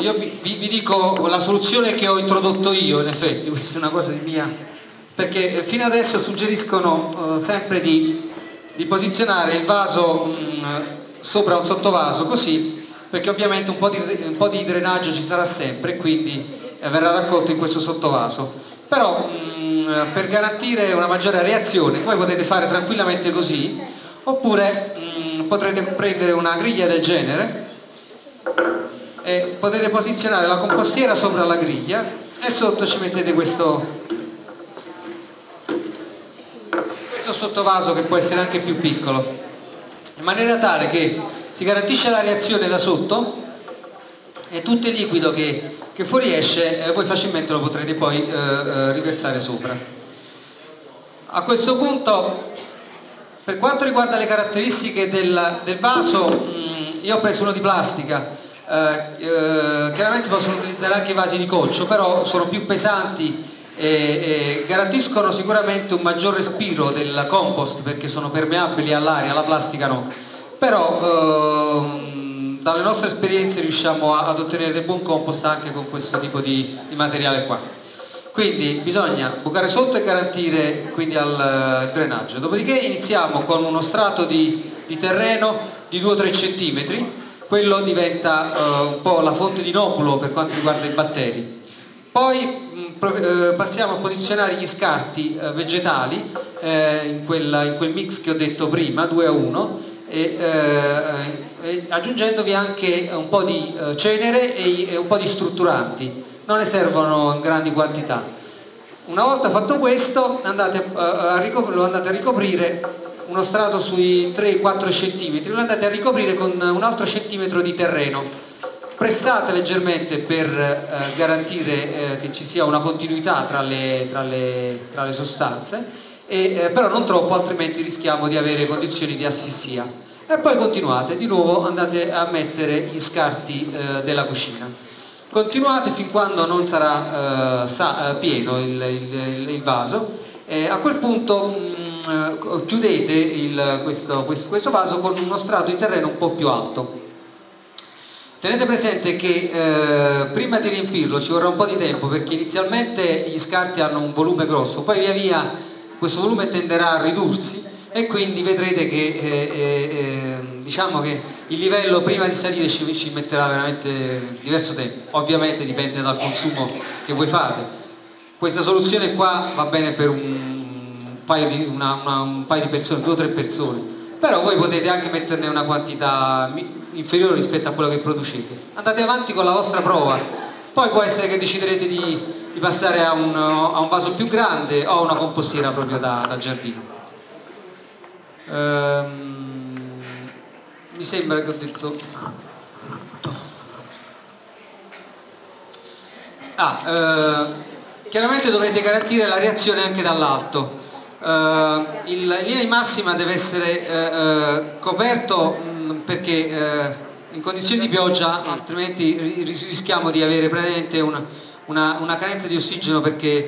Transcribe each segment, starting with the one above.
io vi dico la soluzione che ho introdotto io, in effetti, questa è una cosa di mia, perché fino adesso suggeriscono sempre di posizionare il vaso sopra un sottovaso, così, perché ovviamente un po' di drenaggio ci sarà sempre e quindi verrà raccolto in questo sottovaso. Però per garantire una maggiore areazione voi potete fare tranquillamente così, oppure potrete prendere una griglia del genere e potete posizionare la compostiera sopra la griglia e sotto ci mettete questo sottovaso, che può essere anche più piccolo, in maniera tale che si garantisce la reazione da sotto e tutto il liquido che fuoriesce voi facilmente lo potrete poi riversare sopra. A questo punto, per quanto riguarda le caratteristiche del vaso, io ho preso uno di plastica. Chiaramente si possono utilizzare anche i vasi di coccio, però sono più pesanti e garantiscono sicuramente un maggior respiro del compost, perché sono permeabili all'aria, la plastica no. Però dalle nostre esperienze riusciamo ad ottenere del buon compost anche con questo tipo di materiale qua. Quindi bisogna bucare sotto e garantire quindi il drenaggio. Dopodiché iniziamo con uno strato di terreno di 2 o 3 centimetri. Quello diventa un po' la fonte di inoculo per quanto riguarda i batteri. Poi passiamo a posizionare gli scarti vegetali in quel mix che ho detto prima, 2 a 1, e aggiungendovi anche un po' di cenere e un po' di strutturanti. Non ne servono in grandi quantità. Una volta fatto questo lo andate a ricoprire uno strato sui 3-4 cm, lo andate a ricoprire con un altro centimetro di terreno. Pressate leggermente per garantire che ci sia una continuità tra le sostanze, però non troppo, altrimenti rischiamo di avere condizioni di assissia. E poi continuate, di nuovo andate a mettere gli scarti della cucina. Continuate fin quando non sarà pieno il vaso. A quel punto chiudete questo vaso con uno strato di terreno un po' più alto. Tenete presente che prima di riempirlo ci vorrà un po' di tempo, perché inizialmente gli scarti hanno un volume grosso, poi via via questo volume tenderà a ridursi e quindi vedrete che diciamo che il livello prima di salire ci metterà veramente diverso tempo. Ovviamente dipende dal consumo che voi fate. Questa soluzione qua va bene per un paio di persone, 2 o 3 persone, però voi potete anche metterne una quantità inferiore rispetto a quello che producete. Andate avanti con la vostra prova, poi può essere che deciderete di passare a un vaso più grande o a una compostiera proprio da giardino. Mi sembra che ho detto chiaramente dovrete garantire la reazione anche dall'alto. In linea di massima deve essere coperto, perché in condizioni di pioggia altrimenti rischiamo di avere praticamente una carenza di ossigeno, perché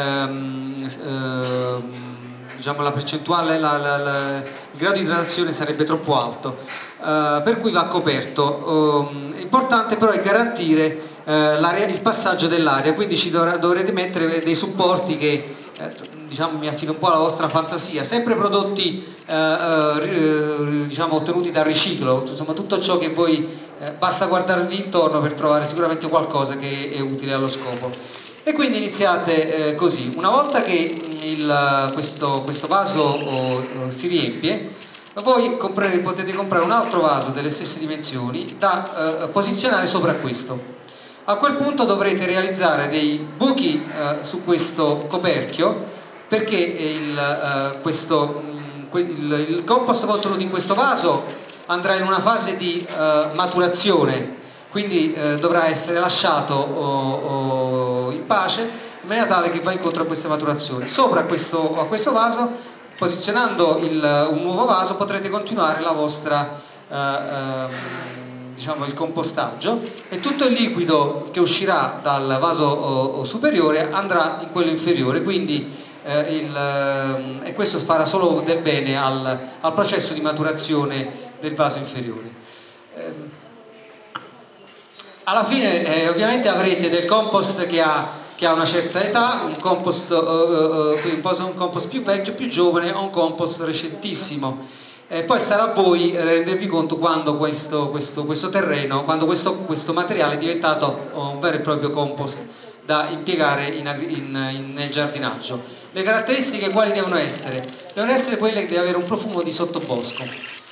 diciamo la percentuale, il grado di idratazione sarebbe troppo alto, per cui va coperto. Importante però è garantire il passaggio dell'aria, quindi dovrete mettere dei supporti che diciamo, mi affido un po' alla vostra fantasia, sempre prodotti diciamo, ottenuti dal riciclo, insomma tutto ciò che voi basta guardarvi intorno per trovare sicuramente qualcosa che è utile allo scopo. E quindi iniziate così. Una volta che questo vaso si riempie, voi potete comprare un altro vaso delle stesse dimensioni da posizionare sopra questo. A quel punto dovrete realizzare dei buchi su questo coperchio, perché il compost contenuto in questo vaso andrà in una fase di maturazione, quindi dovrà essere lasciato in pace, in maniera tale che va incontro a queste maturazioni. Sopra a questo vaso, posizionando un nuovo vaso, potrete continuare la vostra diciamo il compostaggio, e tutto il liquido che uscirà dal vaso superiore andrà in quello inferiore, quindi e questo farà solo del bene al processo di maturazione del vaso inferiore. alla fine ovviamente avrete del compost che ha una certa età, un compost più vecchio, più giovane o un compost recentissimo. Poi sarà a voi rendervi conto quando questo terreno, quando questo materiale è diventato un vero e proprio compost da impiegare nel giardinaggio. Le caratteristiche quali devono essere? Devono essere quelle che deve avere un profumo di sottobosco.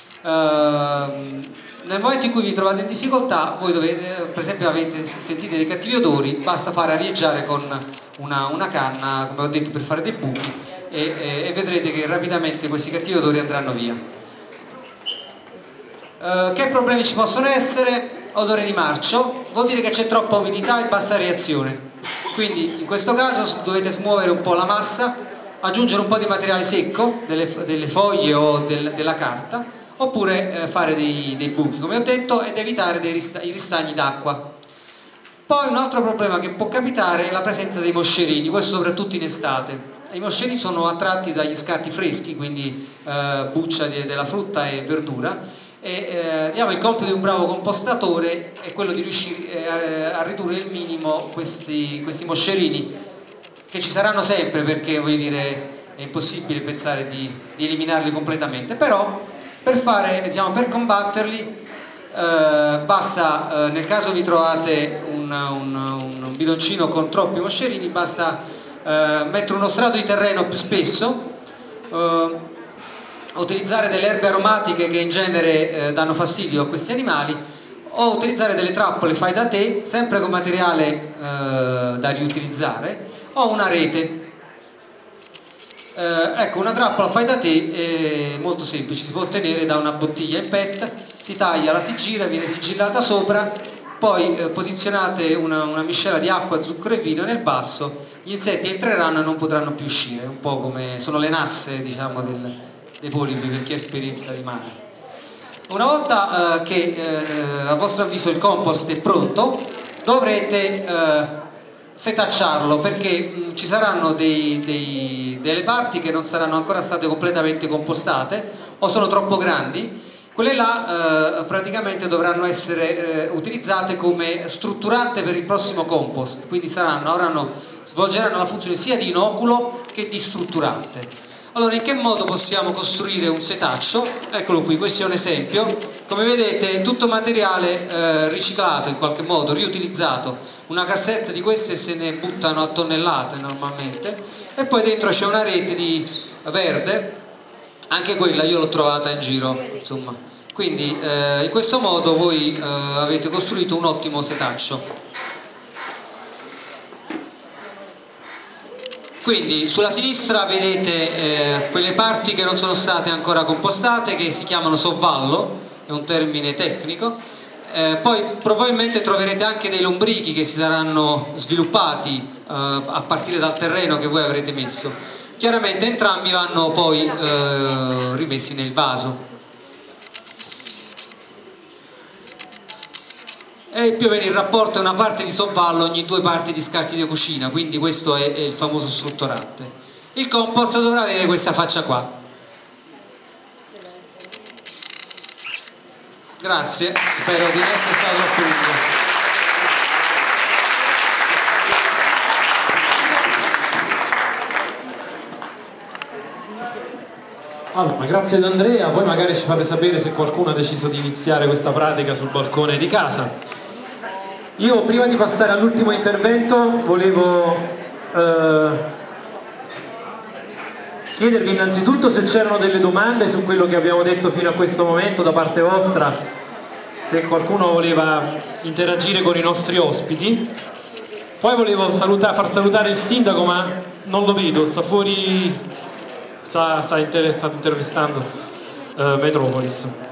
Nel momento in cui vi trovate in difficoltà, voi dovete, per esempio sentite dei cattivi odori, basta fare arieggiare con una canna, come ho detto, per fare dei buchi e vedrete che rapidamente questi cattivi odori andranno via. Che problemi ci possono essere? Odore di marcio, vuol dire che c'è troppa umidità e bassa reazione, quindi in questo caso dovete smuovere un po' la massa, aggiungere un po' di materiale secco, delle foglie o della carta, oppure fare dei buchi, come ho detto, ed evitare i ristagni d'acqua. Poi un altro problema che può capitare è la presenza dei moscerini, questo soprattutto in estate. I moscerini sono attratti dagli scarti freschi, quindi buccia della frutta e verdura, e diciamo, il compito di un bravo compostatore è quello di riuscire a ridurre al minimo questi moscerini, che ci saranno sempre, perché voglio dire è impossibile pensare di eliminarli completamente, però per combatterli basta, nel caso vi trovate un bidoncino con troppi moscerini, basta mettere uno strato di terreno più spesso, utilizzare delle erbe aromatiche che in genere danno fastidio a questi animali, o utilizzare delle trappole fai da te, sempre con materiale da riutilizzare, o una rete. Ecco, una trappola fai da te è molto semplice, si può ottenere da una bottiglia in PET, si taglia, la si gira, viene sigillata sopra, poi posizionate una miscela di acqua, zucchero e vino nel basso, gli insetti entreranno e non potranno più uscire, un po' come sono le nasse, diciamo, dei polipi, per chi ha esperienza di mare. Una volta che a vostro avviso il compost è pronto, dovrete setacciarlo, perché ci saranno delle parti che non saranno ancora state completamente compostate o sono troppo grandi. Quelle là praticamente dovranno essere utilizzate come strutturante per il prossimo compost, quindi svolgeranno la funzione sia di inoculo che di strutturante. Allora, in che modo possiamo costruire un setaccio? Eccolo qui, questo è un esempio. Come vedete, tutto materiale riciclato, in qualche modo riutilizzato. Una cassetta di queste se ne buttano a tonnellate normalmente, e poi dentro c'è una rete di verde, anche quella io l'ho trovata in giro, insomma. Quindi in questo modo voi avete costruito un ottimo setaccio. Quindi sulla sinistra vedete quelle parti che non sono state ancora compostate, che si chiamano sovvallo, è un termine tecnico. Poi probabilmente troverete anche dei lombrichi che si saranno sviluppati a partire dal terreno che voi avrete messo. Chiaramente entrambi vanno poi rimessi nel vaso. E più o meno il rapporto è una parte di sovvallo ogni 2 parti di scarti di cucina, quindi questo è il famoso strutturante. Il compost dovrà avere questa faccia qua. Grazie, spero di non essere stato troppo lungo. Allora, grazie ad Andrea, poi magari ci fate sapere se qualcuno ha deciso di iniziare questa pratica sul balcone di casa. Io prima di passare all'ultimo intervento volevo chiedervi innanzitutto se c'erano delle domande su quello che abbiamo detto fino a questo momento da parte vostra, se qualcuno voleva interagire con i nostri ospiti. Poi volevo far salutare il sindaco, ma non lo vedo, sta fuori, sta intervistando Metropolis.